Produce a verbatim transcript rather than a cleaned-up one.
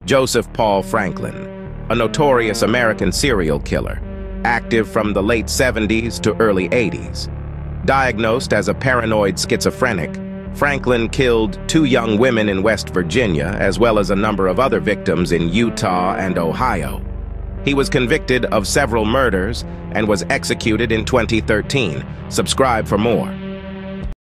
Joseph Paul Franklin, a notorious American serial killer, active from the late seventies to early eighties. Diagnosed as a paranoid schizophrenic, Franklin killed two young women in West Virginia, as well as a number of other victims in Utah and Ohio. He was convicted of several murders and was executed in twenty thirteen. Subscribe for more.